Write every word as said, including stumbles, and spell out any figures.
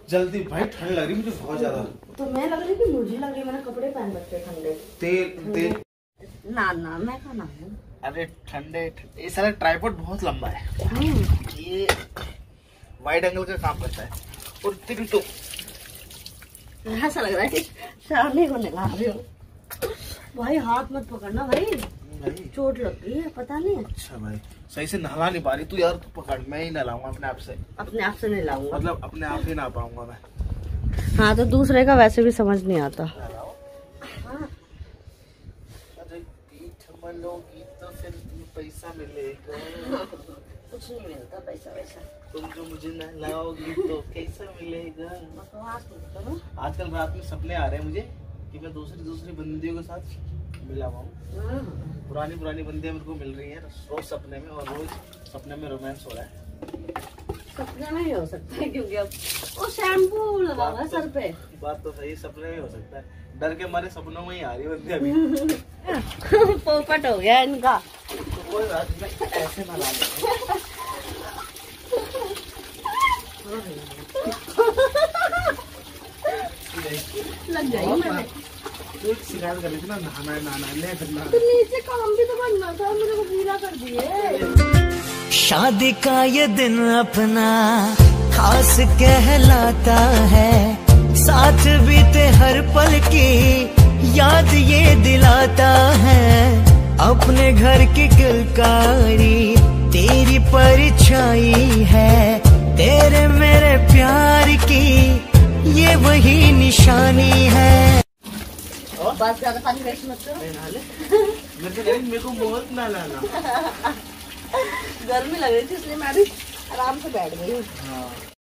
जल्दी भाई, ठंड लग रही मुझे बहुत ज्यादा। तो मैं लग रही कि मुझे लग रही मैंने कपड़े पहन रखे ठंडे। तेल तेल ना ना मैं खाना हूँ। अरे ठंडे, ये सारा ट्राइपॉड बहुत लंबा है, ये वाइड एंगल का काम करता है। और तेरी तो ऐसा लग रहा है कि शादी को निकाल रही हो। भाई हाथ मत पकड़ना भाई, भाई चोट लग गई है पता नहीं। अच्छा भाई, सही से नहला नहीं पा रही तू यार, तू पकड़, मैं ही नहलाऊंगा अपने आप से। अपने आप से नहीं लाऊंगा, मतलब अपने आप ही नहा पाऊंगा मैं। हाँ तो दूसरे का वैसे भी समझ नहीं आता। हाँ। अरे पीठ मलोगी तो फिर तुम्हें पैसा मिलेगा। कुछ नहीं मिलता पैसा वैसा। तुम जो मुझे नहलाओगी तो कैसा मिलेगा। तो आजकल रात में सपने आ रहे हैं मुझे कि मैं दूसरी दूसरी बंदियों के साथ मिला हुआ हूँ। पुरानी पुरानी बंदियां मेरे को मिल रही हैं रोज सपने में, और रोज सपने में रोमांस हो रहा है। सपने में ही हो सकता है क्योंकि अब वो शैम्पू लगा हुआ है सर पे। बात तो सही, सपने में हो सकता है। डर के मारे सपनों में ही आ रही बंदी अभी। पोपट हो गया इनका। तो कोई बात नहीं, ऐसे नहला लेंगे। लग गई मैंने। तू शिकायत कर रही थी ना, नहाना है नहाना है, ले करना। तो नीचे काम भी तो करना था, मेरे को गीला कर दिए। शादी का ये दिन अपना खास कहलाता है, साथ बीते हर पल की याद ये दिलाता है। अपने घर की किलकारी तेरी परछाई है, तेरे मेरे प्यार की ये वही निशानी है। बस ज्यादा पानी वेस्ट मत करो। मेरे को मेरे को बहुत ना लाना। गर्मी लग रही थी इसलिए मैं भी आराम से बैठ गई हूँ। हाँ।